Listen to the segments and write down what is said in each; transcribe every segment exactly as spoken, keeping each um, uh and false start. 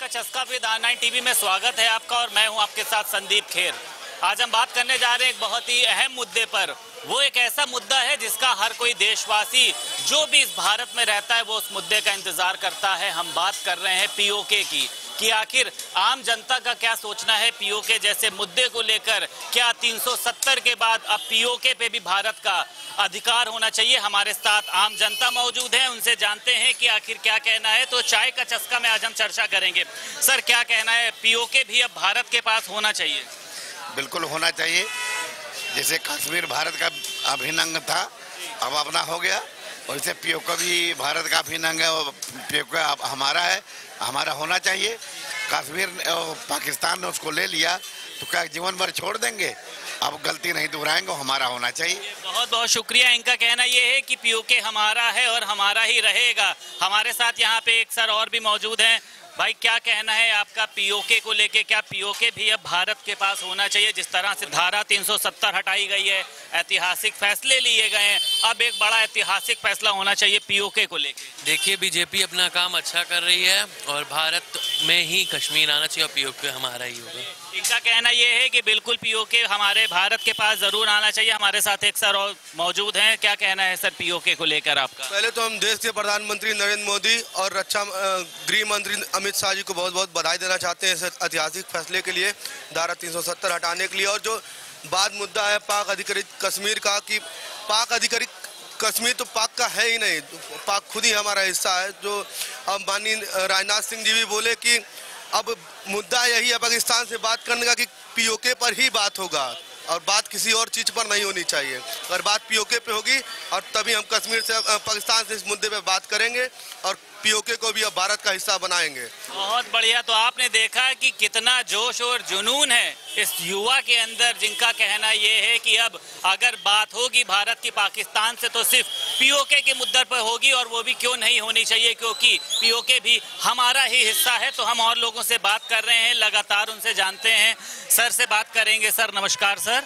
का चस्का with are nine TV में स्वागत है आपका और मैं हूं आपके साथ संदीप खेर। आज हम बात करने जा रहे हैं एक बहुत ही अहम मुद्दे पर। वो एक ऐसा मुद्दा है जिसका हर कोई देशवासी जो भी इस भारत में रहता है वो उस मुद्दे का इंतजार करता है। हम बात कर रहे हैं पीओके की कि आखिर आम जनता का क्या सोचना है पीओके जैसे मुद्दे को लेकर। क्या तीन सौ सत्तर के बाद अब पीओके पे भी भारत का अधिकार होना चाहिए? हमारे साथ आम जनता मौजूद है, उनसे जानते हैं कि आखिर क्या कहना है। तो चाय का चस्का में आज हम चर्चा करेंगे। सर, क्या कहना है, पीओके भी अब भारत के पास होना चाहिए? बिल्कुल होना चाहिए। जैसे कश्मीर भारत का अभिन्न अंग था, अब अपना हो गया, और इसे पीओके भी भारत का अभिन्न अंग है और पीओके अब हमारा है, हमारा होना चाहिए। कश्मीर पाकिस्तान ने उसको ले लिया तो क्या जीवन भर छोड़ देंगे? अब गलती नहीं दोहराएंगे, हमारा होना चाहिए। बहुत बहुत शुक्रिया। इनका कहना ये है कि पीओके हमारा है और हमारा ही रहेगा। हमारे साथ यहाँ पे एक सर और भी मौजूद हैं। भाई, क्या कहना है आपका पीओके को लेके? क्या पीओके भी अब भारत के पास होना चाहिए? जिस तरह से धारा तीन सौ सत्तर हटाई गई है, ऐतिहासिक फैसले लिए गए हैं, अब एक बड़ा ऐतिहासिक फैसला होना चाहिए पीओके को लेके। देखिए, बीजेपी अपना काम अच्छा कर रही है और भारत में ही कश्मीर आना चाहिए और पीओके हमारा ही होगा। इनका कहना ये है कि बिल्कुल पीओके हमारे भारत के पास जरूर आना चाहिए। हमारे साथ एक सर और मौजूद हैं। क्या कहना है सर पीओके को लेकर आपका? पहले तो हम देश के प्रधानमंत्री नरेंद्र मोदी और रक्षा गृह मंत्री अमित शाह जी को बहुत बहुत बधाई देना चाहते हैं इस ऐतिहासिक फैसले के लिए, धारा तीन सौ सत्तर हटाने के लिए। और जो बात मुद्दा है पाक अधिकृत कश्मीर का, कि पाक अधिकृत कश्मीर तो पाक का है ही नहीं, पाक खुद ही हमारा हिस्सा है। जो अब माननीय राजनाथ सिंह जी भी बोले कि अब मुद्दा यही है पाकिस्तान से बात करने का कि पीओके पर ही बात होगा और बात किसी और चीज पर नहीं होनी चाहिए। अगर बात पीओके पे होगी और तभी हम कश्मीर से पाकिस्तान से इस मुद्दे पे बात करेंगे और पीओके को भी अब भारत का हिस्सा बनाएंगे। बहुत बढ़िया। तो आपने देखा कि कितना जोश और जुनून है इस युवा के अंदर, जिनका कहना ये है कि अब अगर बात होगी भारत की पाकिस्तान से तो सिर्फ पीओके के मुद्दे पर होगी, और वो भी क्यों नहीं होनी चाहिए, क्योंकि पीओके भी हमारा ही हिस्सा है। तो हम और लोगों से बात कर रहे हैं, लगातार उनसे जानते हैं। सर से बात करेंगे। सर नमस्कार। सर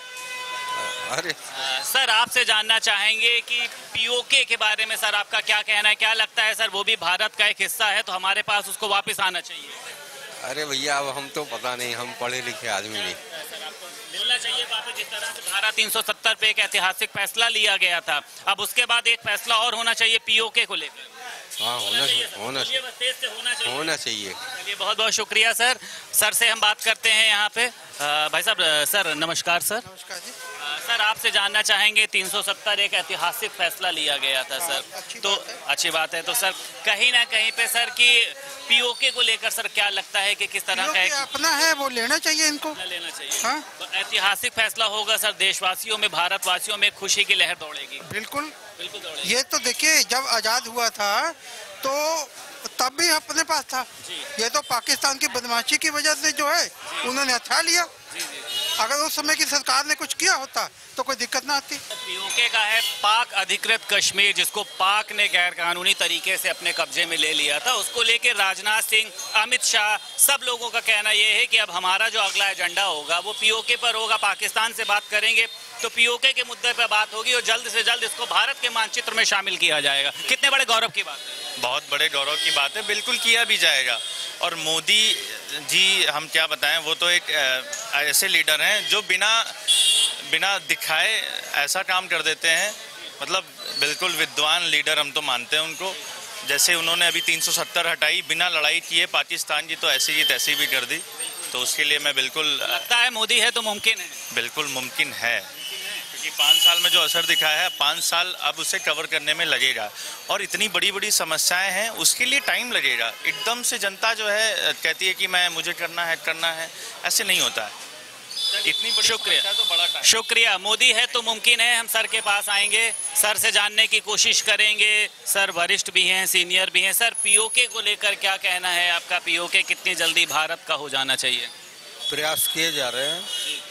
अरे सर, आपसे जानना चाहेंगे कि पीओके के बारे में सर आपका क्या कहना है? क्या लगता है सर वो भी भारत का एक हिस्सा है तो हमारे पास उसको वापस आना चाहिए? अरे भैया, अब हम तो पता नहीं, हम पढ़े लिखे आदमी नहीं। सर आपको मिलना चाहिए वापस। जिस तरह से धारा तीन सौ सत्तर पे एक ऐतिहासिक फैसला लिया गया था, अब उसके बाद एक फैसला और होना चाहिए पीओके को लेकर। हाँ, होना चाहिए, होना चाहिए, होना चाहिए। चलिए, बहुत बहुत शुक्रिया सर। सर से हम बात करते हैं यहाँ पे। आ, भाई साहब, सर नमस्कार। सर नमस्कार जी। आ, सर आपसे जानना चाहेंगे, तीन सौ सत्तर एक ऐतिहासिक फैसला लिया गया था सर, तो अच्छी बात है। तो सर कहीं ना कहीं पे सर की पीओके को लेकर सर क्या लगता है कि किस तरह का एक अपना है वो लेना चाहिए, इनको लेना चाहिए? हाँ? तो ऐतिहासिक फैसला होगा सर, देशवासियों में, भारतवासियों में खुशी की लहर दौड़ेगी। बिल्कुल बिल्कुल दौड़ेगी। ये तो देखिए, जब आजाद हुआ था तो तब भी अपने पास था। ये तो पाकिस्तान की बदमाशी की वजह से जो है उन्होंने हथियार लिया। जी जी। अगर उस समय की सरकार ने कुछ किया होता तो कोई दिक्कत ना आती। पीओके का है पाक अधिकृत कश्मीर, जिसको पाक ने गैर कानूनी तरीके से अपने कब्जे में ले लिया था। उसको लेकर राजनाथ सिंह, अमित शाह, सब लोगों का कहना यह है कि अब हमारा जो अगला एजेंडा होगा वो पीओके पर होगा। पाकिस्तान से बात करेंगे तो पीओके के मुद्दे पर बात होगी और जल्द से जल्द इसको भारत के मानचित्र में शामिल किया जाएगा। कितने बड़े गौरव की बात है? बहुत बड़े गौरव की बात है, बिल्कुल किया भी जाएगा। और मोदी जी, हम क्या बताएं, वो तो एक ऐसे लीडर हैं जो बिना बिना दिखाए ऐसा काम कर देते हैं। मतलब बिल्कुल विद्वान लीडर हम तो मानते हैं उनको। जैसे उन्होंने अभी तीन सौ सत्तर हटाई, बिना लड़ाई किए पाकिस्तान की तो ऐसी की तैसी भी कर दी। तो उसके लिए मैं बिल्कुल, लगता है मोदी है तो मुमकिन है। बिल्कुल मुमकिन है, क्योंकि पाँच साल में जो असर दिखाया है, पाँच साल अब उसे कवर करने में लगेगा। और इतनी बड़ी बड़ी समस्याएं हैं, उसके लिए टाइम लगेगा। एकदम से जनता जो है कहती है कि मैं मुझे करना है करना है, ऐसे नहीं होता है। इतनी बड़ी शुक्रिया तो बड़ा टाइम। शुक्रिया। मोदी है तो मुमकिन है। हम सर के पास आएंगे, सर से जानने की कोशिश करेंगे। सर वरिष्ठ भी हैं, सीनियर भी हैं। सर पीओके को लेकर क्या कहना है आपका? पीओके कितनी जल्दी भारत का हो जाना चाहिए? प्रयास किए जा रहे हैं,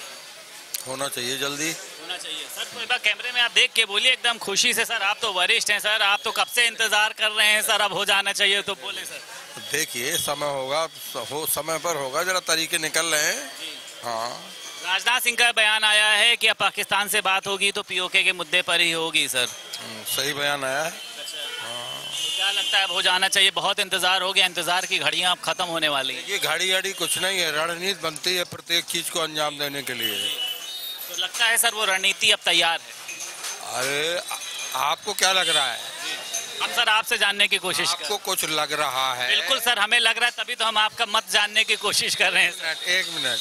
होना चाहिए, जल्दी होना चाहिए। सर तो एक बार कैमरे में आप देख के बोलिए एकदम खुशी से। सर आप तो वरिष्ठ हैं, सर आप तो कब से इंतजार कर रहे हैं सर, अब हो जाना चाहिए, तो बोले सर। देखिए, समय होगा, हो समय पर होगा, जरा तरीके निकल रहे हैं। हाँ, राजनाथ सिंह का बयान आया है कि अब पाकिस्तान से बात होगी तो पीओके के मुद्दे पर ही होगी सर। सही बयान आया है। हाँ। क्या लगता है अब हो जाना चाहिए? बहुत इंतजार हो गया, इंतजार की घड़ियां अब खत्म होने वाली हैं। ये घड़ी घड़ी कुछ नहीं है, रणनीति बनती है प्रत्येक चीज को अंजाम देने के लिए। तो लगता है सर वो रणनीति अब तैयार है? अरे आपको क्या लग रहा है? हम सर आपसे जानने की कोशिश कर आपको कुछ लग रहा है? बिल्कुल सर, हमें लग रहा है, तभी तो हम आपका मत जानने की कोशिश कर रहे हैं सर। एक मिनट,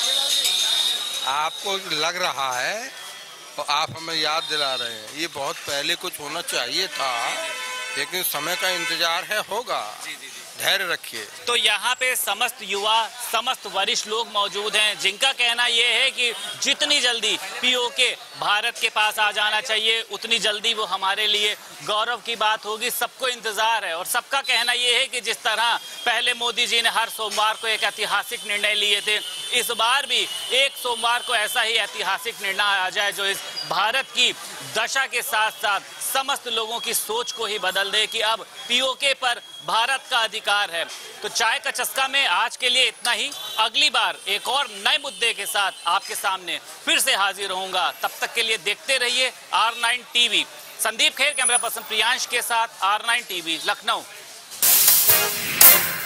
आपको लग रहा है और आप हमें याद दिला रहे हैं, ये बहुत पहले कुछ होना चाहिए था, लेकिन समय का इंतजार है, होगा। धैर्य रखिए। तो यहाँ पे समस्त युवा, समस्त वरिष्ठ लोग मौजूद हैं जिनका कहना ये है कि जितनी जल्दी पीओके भारत के पास आ जाना चाहिए उतनी जल्दी वो हमारे लिए गौरव की बात होगी। सबको इंतजार है और सबका कहना ये है कि जिस तरह पहले मोदी जी ने हर सोमवार को एक ऐतिहासिक निर्णय लिए थे, इस बार भी एक सोमवार को ऐसा ही ऐतिहासिक निर्णय आ जाए जो इस भारत की दशा के साथ साथ समस्त लोगों की सोच को ही बदल दे कि अब पीओके पर भारत का अधिकार है। तो चाय का चस्का में आज के लिए इतना ही। अगली बार एक और नए मुद्दे के साथ आपके सामने फिर से हाजिर रहूंगा। तब तक के लिए देखते रहिए R nine TV. Sandeep Kher camera person Priyansh के साथ, आर नाइन टीवी, लखनऊ।